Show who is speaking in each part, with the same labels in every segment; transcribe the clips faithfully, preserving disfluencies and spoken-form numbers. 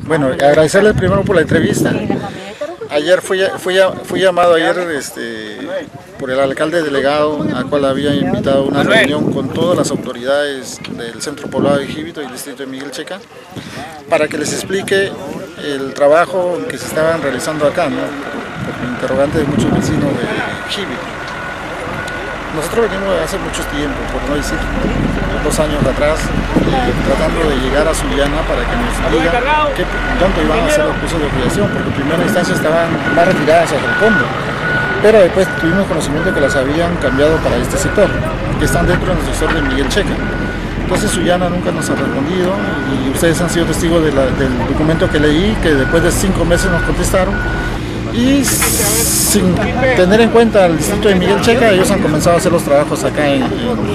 Speaker 1: Bueno, agradecerles primero por la entrevista. Ayer fui, fui, fui llamado ayer este, por el alcalde delegado, al cual había invitado a una reunión con todas las autoridades del Centro Poblado de Jívito y el distrito de Miguel Checa, para que les explique el trabajo que se estaban realizando acá, ¿no? Por interrogante de muchos vecinos de Jívito. Nosotros venimos hace mucho tiempo, por no decir dos años atrás, eh, tratando de llegar a Sullana para que nos diga qué, dónde iban a hacer los cursos de ampliación, porque en primera instancia estaban más retiradas hacia el fondo, pero después tuvimos conocimiento de que las habían cambiado para este sector, que están dentro del sector de Miguel Checa. Entonces Sullana nunca nos ha respondido y ustedes han sido testigos de la, del documento que leí, que después de cinco meses nos contestaron. Y sin tener en cuenta el distrito de Miguel Checa, ellos han comenzado a hacer los trabajos acá en,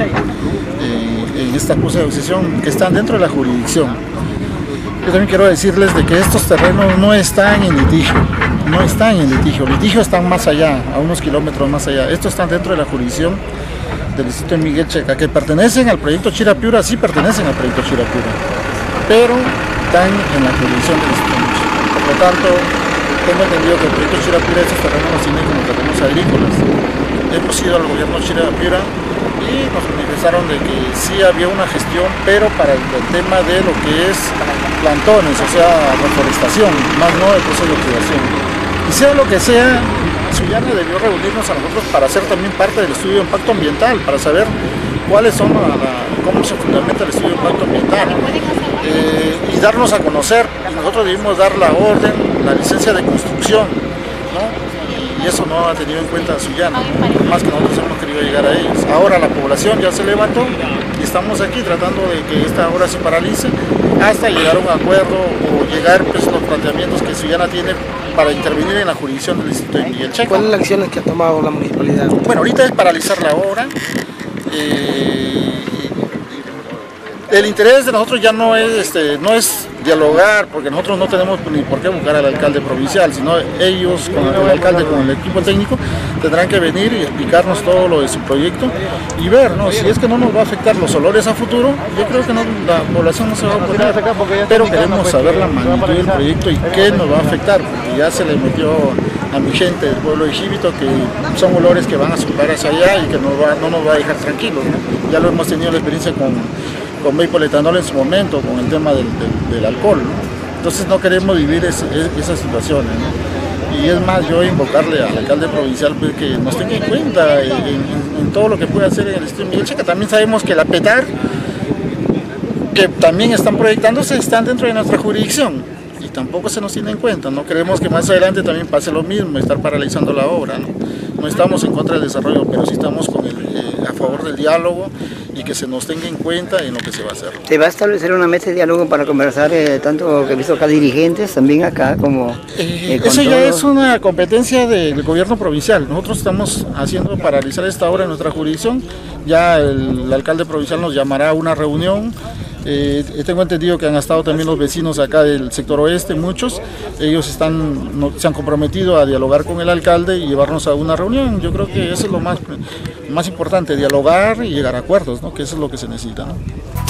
Speaker 1: en, en esta curso de obsesión que están dentro de la jurisdicción. Yo también quiero decirles de que estos terrenos no están en litigio, no están en litigio, litigio están más allá, a unos kilómetros más allá. Estos están dentro de la jurisdicción del distrito de Miguel Checa, que pertenecen al proyecto Chirapiura, sí pertenecen al proyecto Chirapiura, pero están en la jurisdicción del distrito de Miguel Checa. Por lo tanto, tengo entendido que el proyecto Chirapiura estos terrenos los tiene como terrenos agrícolas. Hemos ido al gobierno Chirapiura y nos manifestaron de que sí había una gestión, pero para el, el tema de lo que es plantones, o sea, reforestación, más no el proceso de oxidación. Y sea lo que sea, Sullana debió reunirnos a nosotros para hacer también parte del estudio de impacto ambiental, para saber cuáles son la, la, cómo se fundamenta el estudio de impacto ambiental eh, y darnos a conocer. Y nosotros debimos dar la orden, la licencia de construcción, ¿no? Y eso no ha tenido en cuenta Sullana, más que nosotros hemos querido llegar a ellos. Ahora la población ya se levantó y estamos aquí tratando de que esta obra se paralice hasta llegar a un acuerdo o llegar pues, los planteamientos que Sullana tiene para intervenir en la jurisdicción del distrito de Miguel Checa.
Speaker 2: ¿Cuáles son las acciones que ha tomado la municipalidad?
Speaker 1: Bueno, ahorita es paralizar la obra. Eh, el interés de nosotros ya no es, este, no es dialogar, porque nosotros no tenemos ni por qué buscar al alcalde provincial, sino ellos, con el alcalde, con el equipo técnico, tendrán que venir y explicarnos todo lo de su proyecto y ver, ¿no? Si es que no nos va a afectar los olores a futuro, yo creo que no, la población no se va a oponer, pero queremos saber la magnitud del proyecto y qué nos va a afectar, porque ya se le metió a mi gente del pueblo de Jívito que son olores que van a soplar hacia allá y que no, va, no nos va a dejar tranquilos, ¿no? Ya lo hemos tenido la experiencia con con Maple Etanol en su momento, con el tema del, del, del alcohol, ¿no? Entonces no queremos vivir es, es, esas situaciones, ¿no? Y es más, yo invocarle al alcalde provincial pues, que nos tenga en cuenta en, en, en todo lo que puede hacer en el distrito de Miguel Checa. También sabemos que la PETAR, que también están proyectándose, están dentro de nuestra jurisdicción y tampoco se nos tiene en cuenta. No queremos que más adelante también pase lo mismo, estar paralizando la obra, ¿no? No estamos en contra del desarrollo, pero sí estamos con el, eh, a favor del diálogo y que se nos tenga en cuenta en lo que se va a hacer.
Speaker 2: ¿Se va a establecer una mesa de diálogo para conversar, eh, tanto que he visto acá dirigentes, también acá como...
Speaker 1: Eh, eh, eso ya todo... es una competencia del gobierno provincial. Nosotros estamos haciendo paralizar esta obra en nuestra jurisdicción. Ya el, el alcalde provincial nos llamará a una reunión. Eh, tengo entendido que han estado también los vecinos acá del sector oeste, muchos. Ellos están, no, se han comprometido a dialogar con el alcalde y llevarnos a una reunión. Yo creo que eso es lo más, más importante, dialogar y llegar a acuerdos, ¿no? Que eso es lo que se necesita, ¿no?